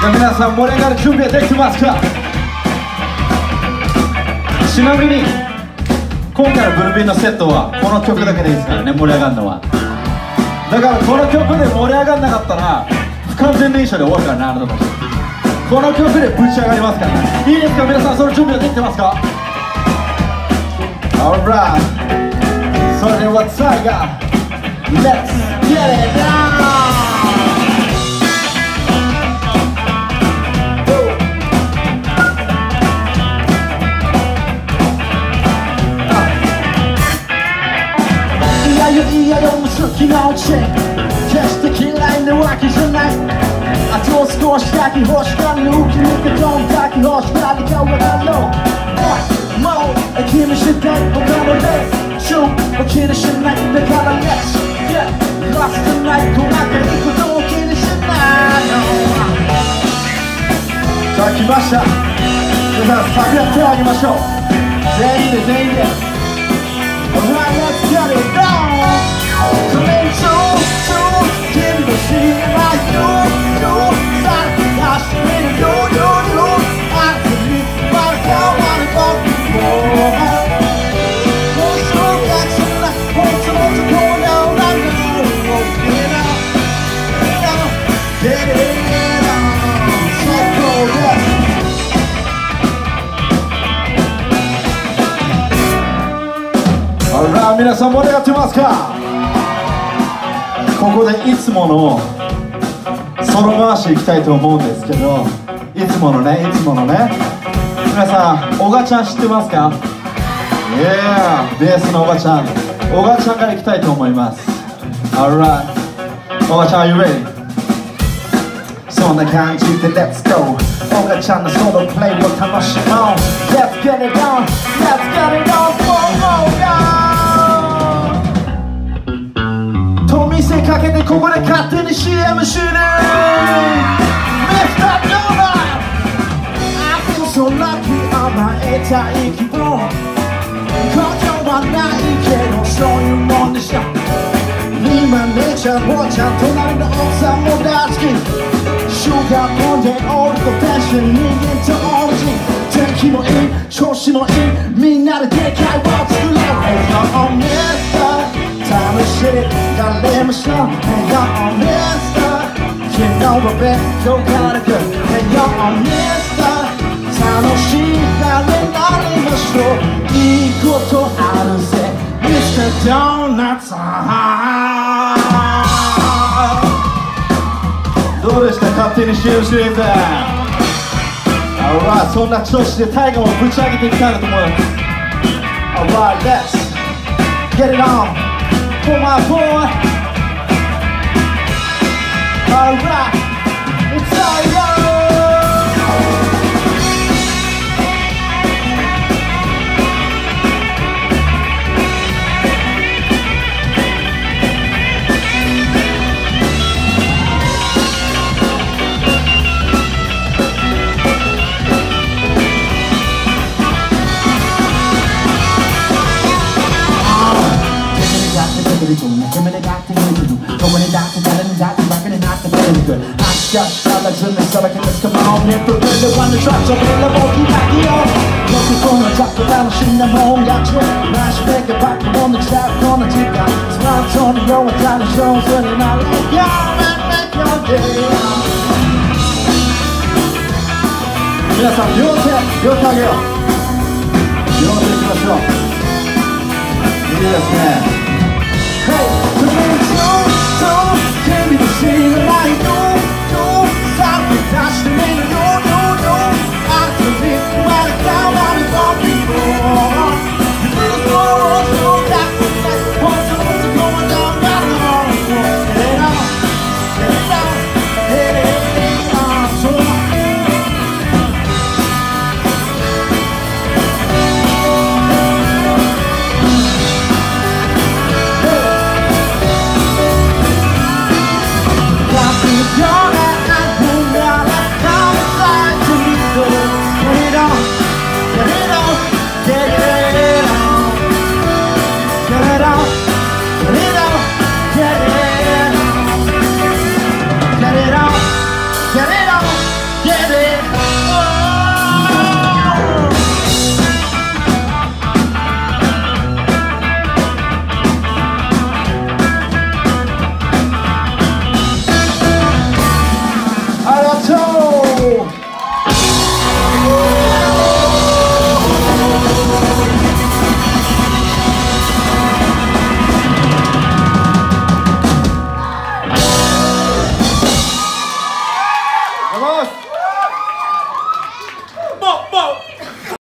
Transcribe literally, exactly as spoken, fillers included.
じゃあ皆さん盛り上がる準備はできてますか？ちなみに今回のブルビンのセットはこの曲だけでいいですからね、盛り上がるのは。だからこの曲で盛り上がらなかったら不完全燃焼で終わるからな、あなたたち。この曲でぶち上がりますからね。いいですか皆さん、その準備はできてますか？ Alright、 それではタイガー Let's get it down。いやよも好きなうち決して嫌いなわけじゃない。あと少しだけ欲しがる抜き抜けどんだけ欲しがるかわからろう。もう気にして他のレースを気にしないだからレッツラストナイトなんかいいことを気にしないの。さあ来ました。皆さんサビやってあげましょう。全員で全員で。Alright, let's get it down. Come in to, to, give me the shit like you, you. Start flashing me, you, you, you. I believe, but I don't wanna go before. Won't you get some like, won't you, won't you go down like you? Get out, get out, get it down. So cold, yeah.皆さん盛り上がってますか？ここでいつものソロ回しいきたいと思うんですけど、いつものね、いつものね。皆さん、おがちゃん知ってますか？ Yeah、 ベースのおがちゃん、おがちゃんからいきたいと思います。 Alright、 おがちゃん Are you ready？ そんな感じで Let's go。 おがちゃんのソロプレイを楽しもう。 Let's get it on、 Let's get it on for more guys。見せかけてここで勝手に シーエム シリーズ ミスタードーナツ I feel so lucky 甘えたい気分根拠はないけどそういうもんでしょ。今姉ちゃん坊ちゃん隣の奥さんも大好き。シュガーポンでオールドファッション人間と同じ。天気もいい調子もいいみんなででかいを作ろう。 Hey yo mister楽しい誰もしょ Hey yo mister 昨日は勉強からく Hey yo mister 楽しい誰になりましょう。いいことあるぜ ミスタードーナツ。どうでした勝手に シーエム シリーズ。Alright、 そんな調子でタイガーをぶち上げていきたいなと思います。 Alright、 let's get it on for my boy. Alright, it's all yours. どこにだって誰にだってバカになってくれるく足がしたらずめさばけです Come on, if you really wanna try ちょっとラボキだけよ僕このちょっと楽しんだもん勝ちマシメイクバックもんの時代この時間スマートに弱ったら上手になる Yo, man, make your day。 皆さん両手両手あげよう。両手いきましょう。いいですね。